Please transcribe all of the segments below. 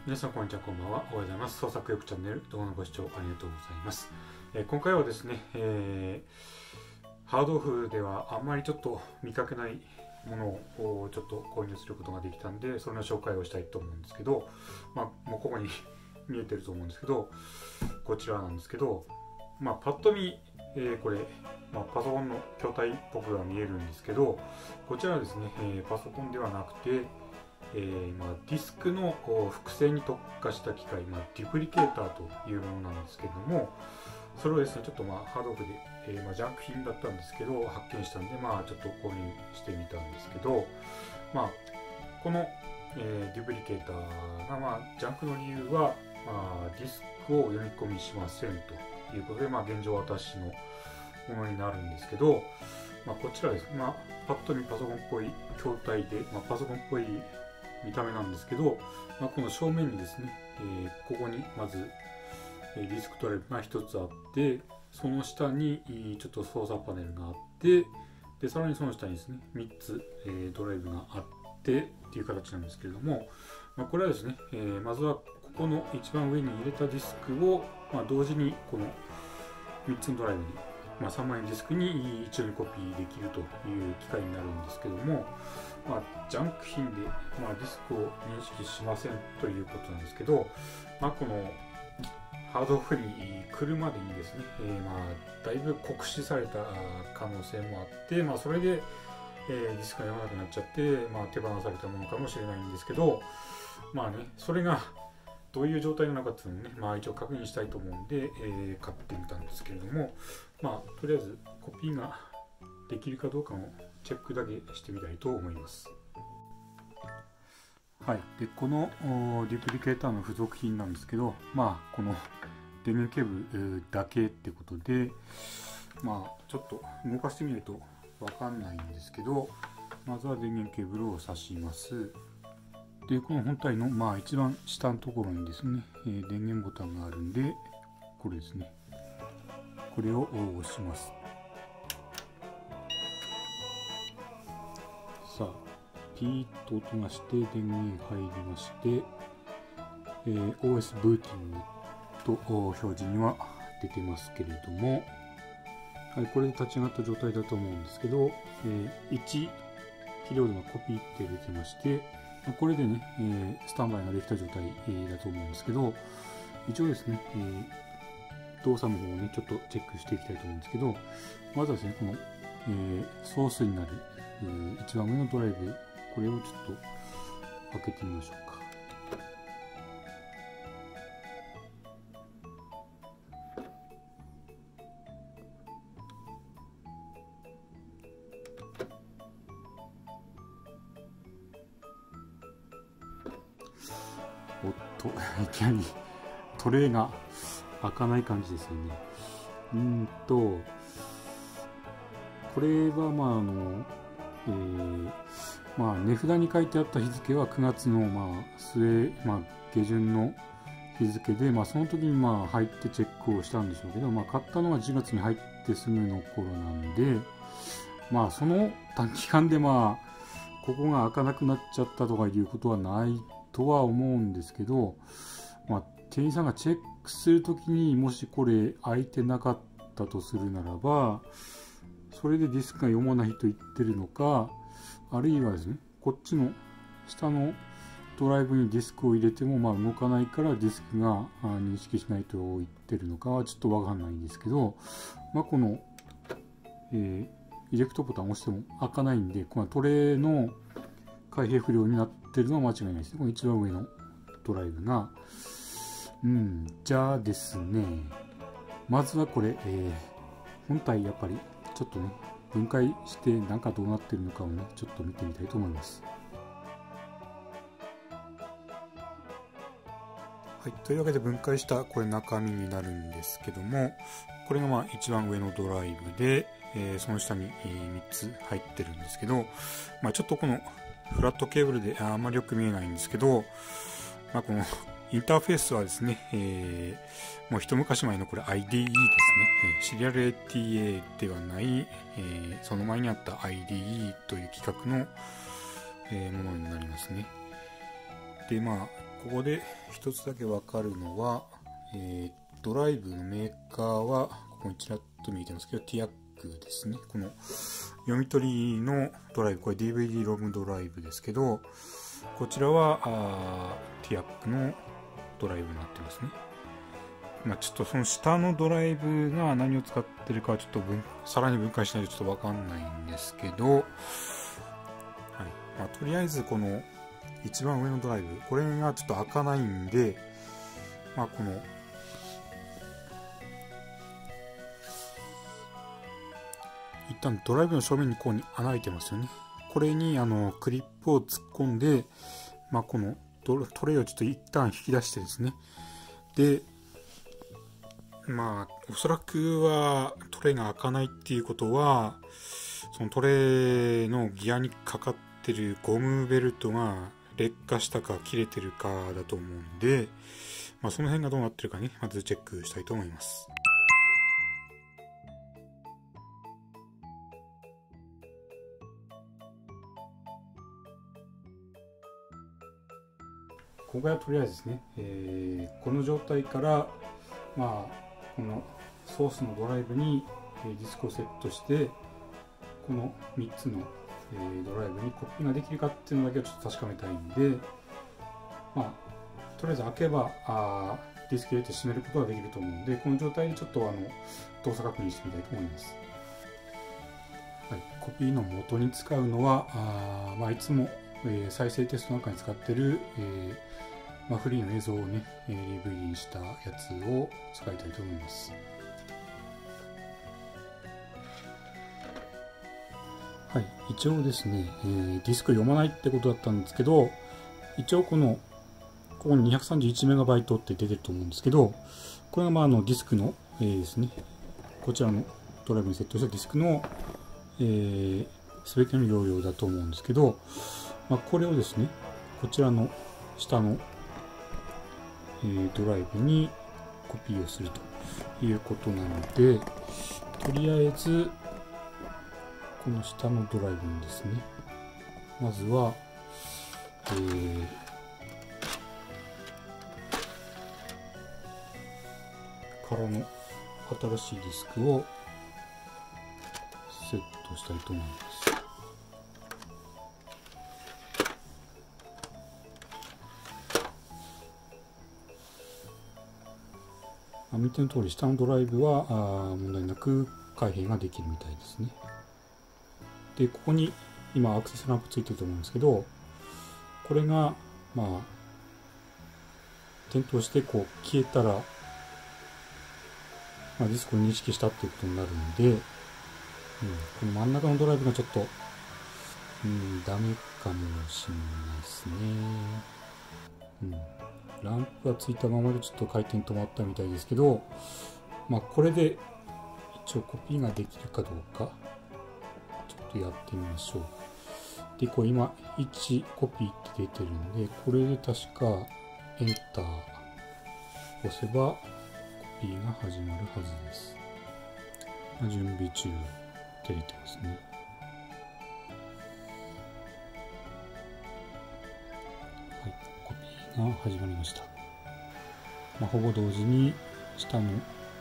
皆さんこんにちは、こんばんは。おはようございます。創作意欲チャンネル動画のご視聴ありがとうございます。今回はですね、ハードオフではあんまりちょっと見かけないものをちょっと購入することができたんで、それの紹介をしたいと思うんですけど、もうここに見えてると思うんですけど、こちらなんですけど、パッと見、これ、パソコンの筐体っぽくは見えるんですけど、こちらはですね、パソコンではなくて、ディスクの複製に特化した機械、デュプリケーターというものなんですけれども、それをですね、ちょっとハードオフで、ジャンク品だったんですけど、発見したんで、ちょっと購入してみたんですけど、この、デュプリケーターが、ジャンクの理由は、ディスクを読み込みしませんということで、現状私のものになるんですけど、こちらですね、パッと見パソコンっぽい筐体で、パソコンっぽい見た目なんですけど、この正面にですね、ここにまずディスクドライブが1つあって、その下にちょっと操作パネルがあって、でさらにその下にですね3つドライブがあってっていう形なんですけれども、これはですね、まずはここの一番上に入れたディスクを、同時にこの3つのドライブに、3枚のディスクに一応にコピーできるという機械になるんですけども、ジャンク品で、ディスクを認識しませんということなんですけど、このハードオフに来るまでにですね、だいぶ酷使された可能性もあって、それで、ディスクが読まなくなっちゃって、手放されたものかもしれないんですけど、それがどういう状態なのかっていうのをね、一応確認したいと思うんで、買ってみたんですけれども、とりあえずコピーができるかどうかのチェックだけしてみたいと思います。はい、でこのデュプリケーターの付属品なんですけど、この電源ケーブルだけってことで、ちょっと動かしてみないとわかんないんですけど、まずは電源ケーブルを挿します。でこの本体の一番下のところにですね、電源ボタンがあるんで、これですね、これを押します。さあピーッと音がして電源入りまして、OS ブーティングと表示には出てますけれども、これで立ち上がった状態だと思うんですけど、1ピリオドがコピーって出てまして、これでね、スタンバイができた状態だと思うんですけど、一応ですね、動作の方をねちょっとチェックしていきたいと思うんですけど、まずはですね、この、ソースになる一番上のドライブ、これをちょっと開けてみましょうか。おっと、いきなりトレイが開かない感じですよね。これは値札に書いてあった日付は9月の末、下旬の日付で、その時に入ってチェックをしたんでしょうけど、買ったのは10月に入ってすぐの頃なんで、その短期間でここが開かなくなっちゃったとかいうことはないとは思うんですけど、店員さんがチェックするときにもしこれ開いてなかったとするならば、それでディスクが読まないと言ってるのか、あるいはですね、こっちの下のドライブにディスクを入れても動かないからディスクが認識しないと言ってるのかはちょっとわかんないんですけど、この、イジェクトボタンを押しても開かないんで、このトレイの開閉不良になってるのは間違いないですね。この一番上のドライブが。じゃあですね、まずはこれ、本体やっぱりちょっとね、分解してどうなってるのかをね、ちょっと見てみたいと思います。はい、というわけで分解したこれ中身になるんですけども、これが一番上のドライブで、その下に3つ入ってるんですけど、ちょっとこのフラットケーブルであんまりよく見えないんですけど、このインターフェースはですね、もう一昔前のこれ IDE ですね、シリアル ATA ではない、その前にあった IDE という規格の、ものになりますね。でこここで一つだけ分かるのは、ドライブのメーカーはここにちらっと見えてますけど、ティアックですね。この読み取りのドライブ、これ DVD ロムドライブですけど、こちらはティアックのドライブになってますね。ちょっとその下のドライブが何を使ってるかはちょっとさらに分解しないとちょっと分かんないんですけど、はい。とりあえずこの一番上のドライブ、これがちょっと開かないんで、この一旦ドライブの正面にこうに穴開いてますよね。これにクリップを突っ込んで、このトレイをちょっと一旦引き出してですね。で、おそらくはトレイが開かないっていうことは、そのトレイのギアにかかってるゴムベルトが劣化したか切れてるかだと思うんで、その辺がどうなってるかね、まずチェックしたいと思います。今回はとりあえずですね、この状態から、このソースのドライブにディスクをセットして、この3つのドライブにコピーができるかっていうのだけをちょっと確かめたいんで、とりあえず開けばディスク入れて閉めることができると思うので、この状態でちょっと動作確認してみたいと思います。はい、コピーの元に使うのは、いつも再生テストなんかに使っている、フリーの映像をね、DVD にしたやつを使いたいと思います。はい、一応ですね、ディスク読まないってことだったんですけど、一応ここに 231MB って出てると思うんですけど、これがディスクの、ですね、こちらのドライブにセットしたディスクの、全ての容量だと思うんですけど、これをですね、こちらの下の、ドライブにコピーをするということなので、とりあえずこの下のドライブにですね、まずは、空の新しいディスクをセットしたいと思います。見ての通り下のドライブは問題なく開閉ができるみたいですね。で、ここに今アクセスランプついてると思うんですけど、これが点灯してこう消えたら、ディスクを認識したっていうことになるんで、この真ん中のドライブがちょっと、ダメかもしれないですね。ランプがついたままでちょっと回転止まったみたいですけど、これで一応コピーができるかどうか、ちょっとやってみましょう。で、これ今、1コピーって出てるんで、これで確かエンター押せばコピーが始まるはずです。準備中って出てますね。はい、コピーが始まりました。ほぼ同時に下の、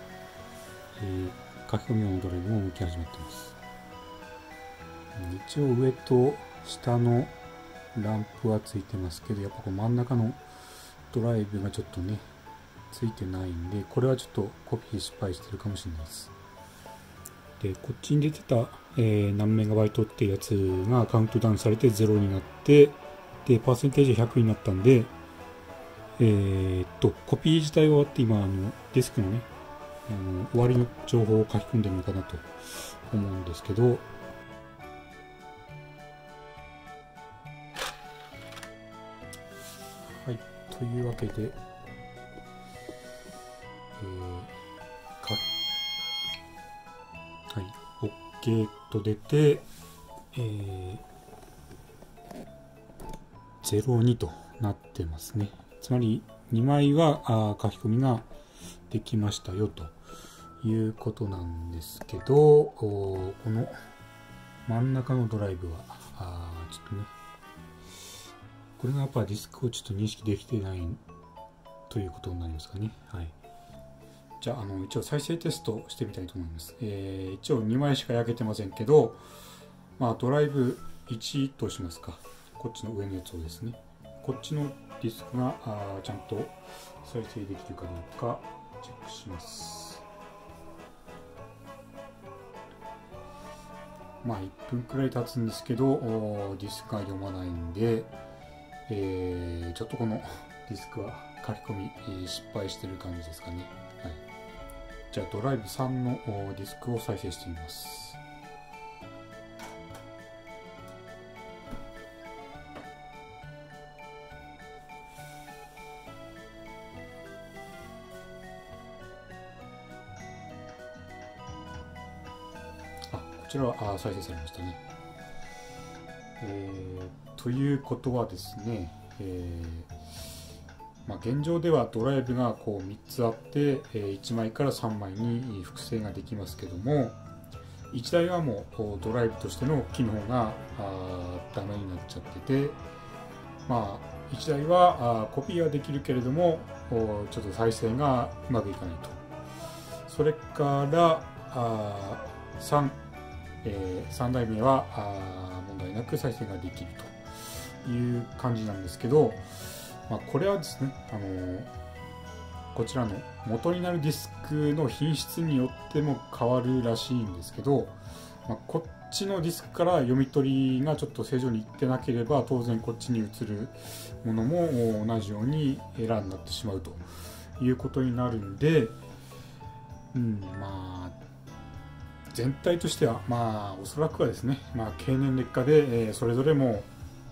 書き込み用のドライブも動き始めています。一応上と下のランプはついてますけど、やっぱこう真ん中のドライブがちょっとねついてないんで、これはちょっとコピー失敗してるかもしれないです。で、こっちに出てた、何メガバイトってやつがカウントダウンされて0になって、でパーセンテージ100になったんで、コピー自体は終わって今ディスクのね終わりの情報を書き込んでるのかなと思うんですけど、はい、というわけで、はい、OK と出て、02となってますね。つまり2枚は書き込みができましたよということなんですけど、この真ん中のドライブはちょっとねこれがやっぱディスクをちょっと認識できてないということになりますかね。はい。じゃあ、一応再生テストしてみたいと思います。一応2枚しか焼けてませんけど、ドライブ1としますか。こっちの上のやつをですね。こっちのディスクがちゃんと再生できるかどうかチェックします。1分くらい経つんですけど、ディスクが読まないんで、ちょっとこのディスクは書き込み失敗してる感じですかね。はい。じゃあドライブ3のディスクを再生してみます。こちらは再生されましたね。ということはですね、現状ではドライブがこう3つあって、1枚から3枚に複製ができますけども、1台はもうドライブとしての機能がダメになっちゃってて、1台はコピーはできるけれどもちょっと再生がうまくいかないと。それから3台目は問題なく再生ができるという感じなんですけど、これはですね、こちらの元になるディスクの品質によっても変わるらしいんですけど、こっちのディスクから読み取りがちょっと正常にいってなければ、当然こっちに移るものも同じようにエラーになってしまうということになるんで、全体としてはおそらくはですね、経年劣化で、それぞれも、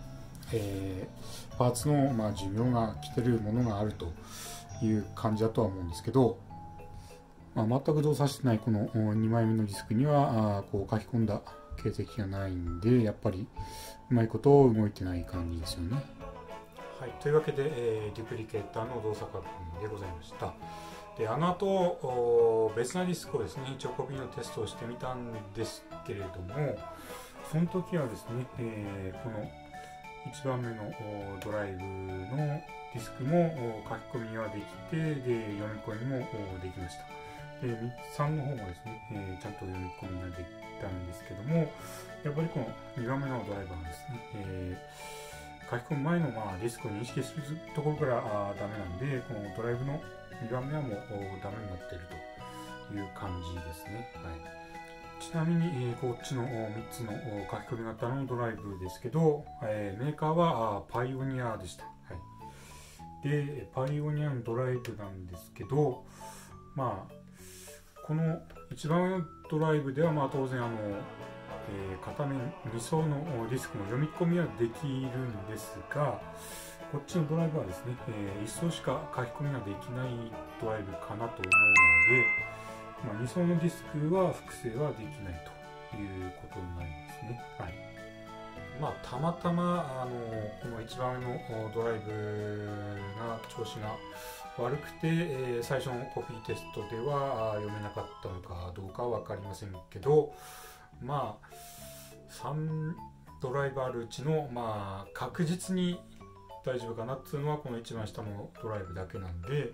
パーツの寿命が来てるものがあるという感じだとは思うんですけど、全く動作してないこの2枚目のディスクにはこう書き込んだ形跡がないんで、やっぱりうまいこと動いてない感じですよね。はい、というわけで、デュプリケーターの動作確認でございました。で、後別なディスクをですね、一応コピーのテストをしてみたんですけれども、その時はですね、この1番目のドライブのディスクも書き込みができて、で読み込みもできました。で3の方もですね、ちゃんと読み込みができたんですけども、やっぱりこの2番目のドライバーがですね、書き込む前のディスクを認識するところからダメなんで、このドライブの2番目はもうダメになっているという感じですね。はい。ちなみに、こっちの3つの書き込み型のドライブですけど、メーカーはパイオニアでした。はい。で、パイオニアのドライブなんですけど、この一番上のドライブでは当然片面2層のディスクの読み込みはできるんですが、こっちのドライブはですね、1層しか書き込みができないドライブかなと思うので、2層のディスクは複製はできないということになりますね。はい。たまたまこの一番上のドライブが調子が悪くて、最初のコピーテストでは読めなかったのかどうかは分かりませんけど、3ドライバーあるうちの確実に大丈夫かなっていうのはこの一番下のドライブだけなんで、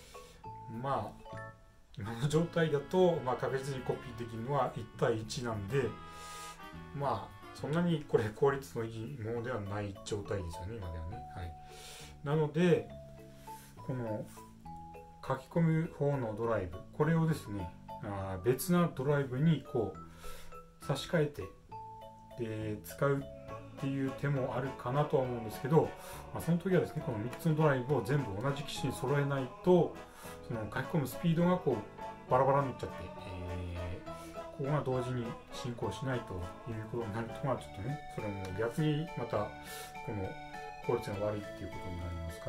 今の状態だと、確実にコピーできるのは1対1なんで、そんなにこれ効率のいいものではない状態ですよね、今ではね。はい。なので、この書き込む方のドライブ、これをですね、別なドライブにこう差し替えてで使うっていう手もあるかなとは思うんですけど、その時はですね、この3つのドライブを全部同じ機種に揃えないと、その書き込むスピードがこうバラバラになっちゃって、ここが同時に進行しないということになると、ちょっとね、それも逆にまたこの効率が悪いっていうことになりますから、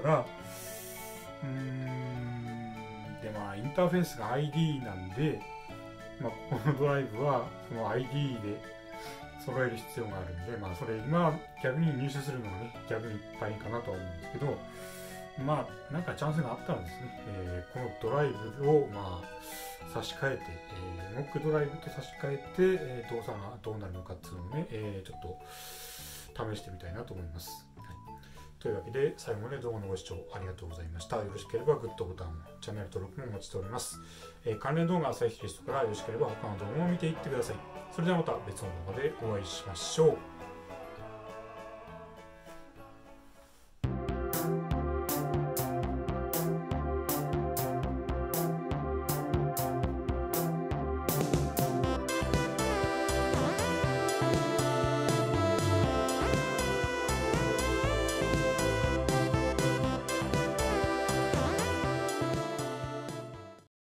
でインターフェースが ID なんで、ここのドライブはその ID で揃える必要があるんで、それ今逆に入手するのがね、逆に大変かなとは思うんですけど、なんかチャンスがあったらですね、このドライブを差し替えて、動くドライブと差し替えて、動作がどうなるのかっていうのをね、ちょっと試してみたいなと思います。はい、 というわけで最後まで動画のご視聴ありがとうございました。よろしければグッドボタンを、チャンネル登録もお待ちしております。関連動画朝日リストからよろしければ他の動画も見ていってください。それではまた別の動画でお会いしましょう。